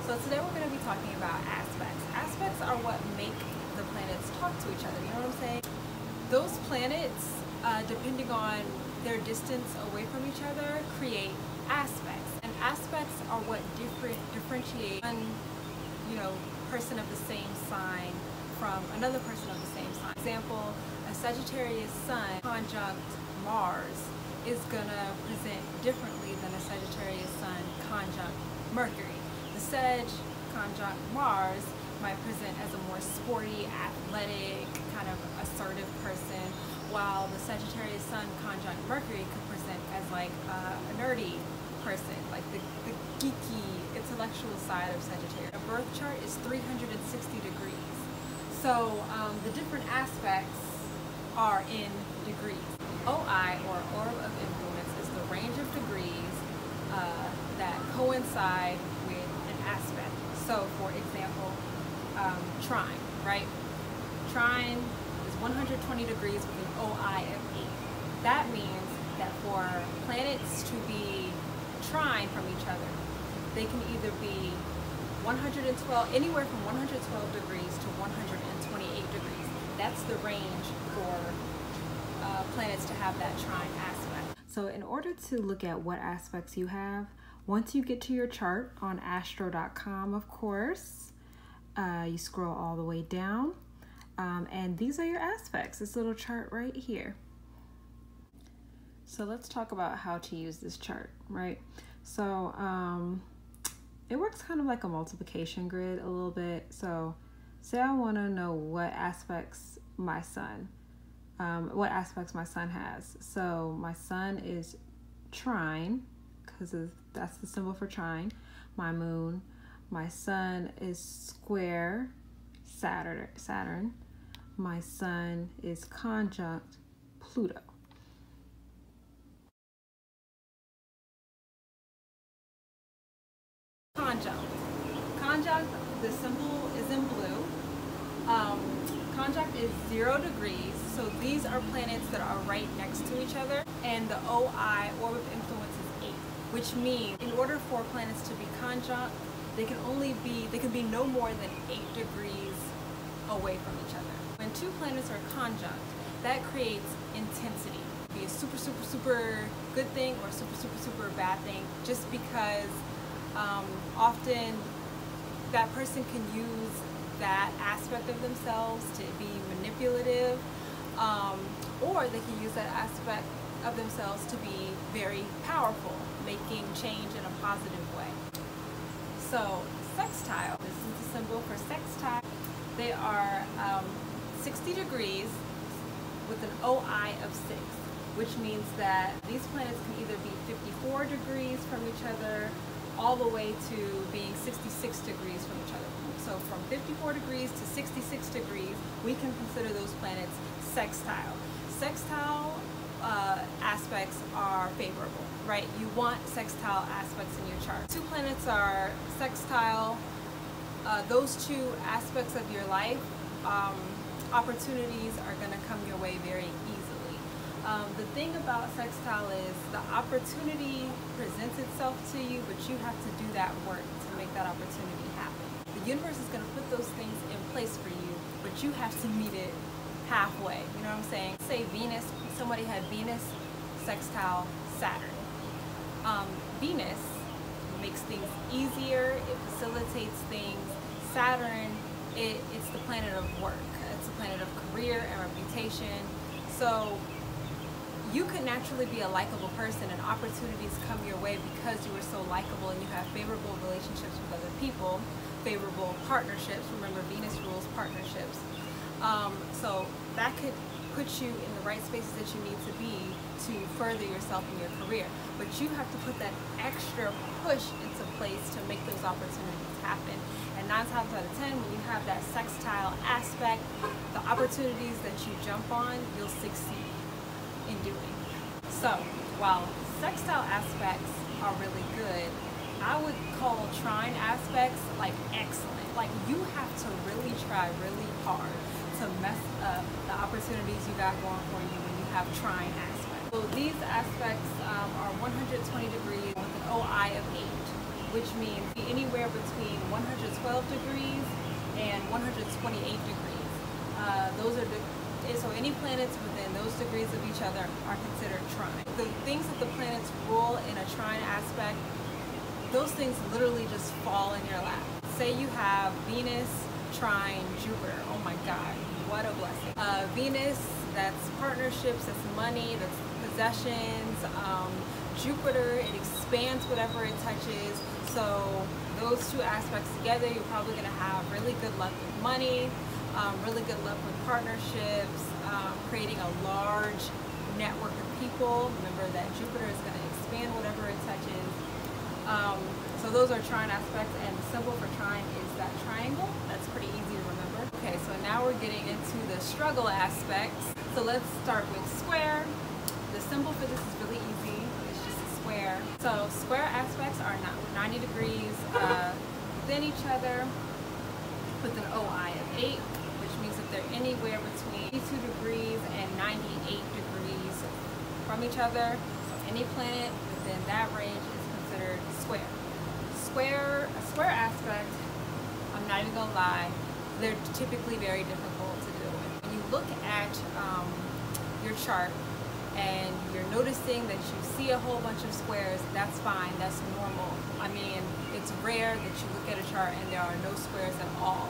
So today we're going to be talking about aspects. Aspects are what make the planets talk to each other, you know what I'm saying? Those planets, depending on their distance away from each other, create aspects. And aspects are what differentiate one, person of the same sign from another person of the same sign. For example, a Sagittarius sun conjunct Mars is going to present differently than a Sagittarius sun conjunct Mercury. The Sag conjunct Mars might present as a more sporty, athletic, kind of assertive person, while the Sagittarius sun conjunct Mercury could present as like a nerdy person, like the geeky, intellectual side of Sagittarius. A birth chart is 360 degrees. So the different aspects are in degrees. OI, or orb of influence, is the range of degrees that coincide with an aspect. So for example, trine, right? Trine is 120 degrees with an OI of 8. That means that for planets to be trine from each other, they can either be 112, anywhere from 112 degrees to 128 degrees. That's the range for planets to have that trine aspect. So in order to look at what aspects you have, once you get to your chart on astro.com, of course, you scroll all the way down, and these are your aspects, this little chart right here. So let's talk about how to use this chart, right? So it works kind of like a multiplication grid a little bit. So say I want to know what aspects my sun has. So my sun is trine, because that's the symbol for trine. My moon, my sun is square Saturn. My sun is conjunct Pluto. Conjunct, the symbol is in blue. Conjunct is 0 degrees, so these are planets that are right next to each other, and the OI, orb of influence, is 8, which means in order for planets to be conjunct, they can be no more than 8 degrees away from each other. When two planets are conjunct, that creates intensity. It can be a super good thing or super bad thing, just because often that person can use that aspect of themselves to be manipulative, or they can use that aspect of themselves to be very powerful, making change in a positive way. So sextile, this is the symbol for sextile. They are 60 degrees with an OI of 6, which means that these planets can either be 54 degrees from each other all the way to being 66 degrees from each other. So from 54 degrees to 66 degrees, we can consider those planets sextile. Sextile aspects are favorable, right? You want sextile aspects in your chart. Two planets are sextile. Those two aspects of your life, opportunities are going to come your way very easily. The thing about sextile is the opportunity presents itself to you, but you have to do that work to make that opportunity happen. The universe is going to put those things in place for you, but you have to meet it halfway. You know what I'm saying? Say Venus, somebody had Venus sextile Saturn. Venus makes things easier, it facilitates things. Saturn, it's the planet of work. It's the planet of career and reputation. So you could naturally be a likable person and opportunities come your way because you are so likable and you have favorable relationships with other people, favorable partnerships. Remember, Venus rules partnerships. So that could put you in the right spaces that you need to be to further yourself in your career. But you have to put that extra push into place to make those opportunities happen. And 9 times out of 10, when you have that sextile aspect, the opportunities that you jump on, you'll succeed in doing. So while sextile aspects are really good, I would call trine aspects like excellent. Like you have to really try really hard to mess up the opportunities you got going for you when you have trine aspects. So these aspects are 120 degrees with an OI of 8, which means anywhere between 112 degrees and 128 degrees. So any planets within those degrees of each other are considered trine. The things that the planets rule in a trine aspect, those things literally just fall in your lap. Say you have Venus trine Jupiter. Oh my God, what a blessing. Venus, that's partnerships, that's money, that's possessions. Jupiter, it expands whatever it touches. So those two aspects together, you're probably going to have really good luck with money, really good luck with partnerships, creating a large network of people. Remember that Jupiter is going to expand whatever it touches. So those are trine aspects, and the symbol for trine is that triangle. That's pretty easy to remember. Okay, so now we're getting into the struggle aspects. So let's start with square. The symbol for this is really easy. It's just a square. So square aspects are 90 degrees within each other with an OI of 8, which means that they're anywhere between 82 degrees and 98 degrees from each other. So any planet within that range is considered square. A square aspect, I'm not even gonna lie, they're typically very difficult to deal with. When you look at your chart and you're noticing that you see a whole bunch of squares, that's fine, that's normal. I mean, it's rare that you look at a chart and there are no squares at all.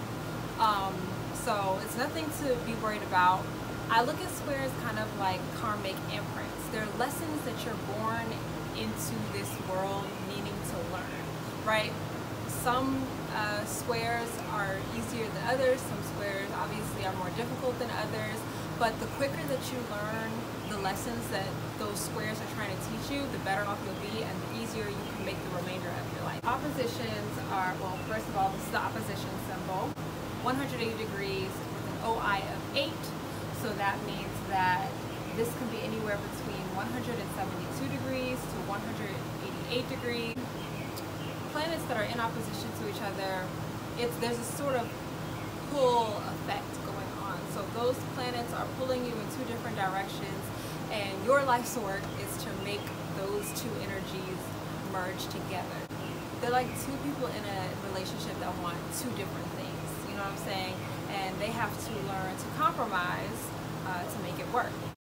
So it's nothing to be worried about. I look at squares kind of like karmic imprints. They're lessons that you're born into this world needing to learn, right? Some squares are easier than others. Some squares obviously are more difficult than others. But the quicker that you learn the lessons that those squares are trying to teach you, the better off you'll be and the easier you can make the remainder of your life. Oppositions are, well, first of all, this is the opposition symbol. 180 degrees with an OI of 8. So that means that this can be anywhere between 172 degrees to 188 degrees. Planets that are in opposition to each other, there's a sort of pull effect going on. So those planets are pulling you in two different directions, and your life's work is to make those two energies merge together. They're like two people in a relationship that want two different things, you know what I'm saying? And they have to learn to compromise to make it work.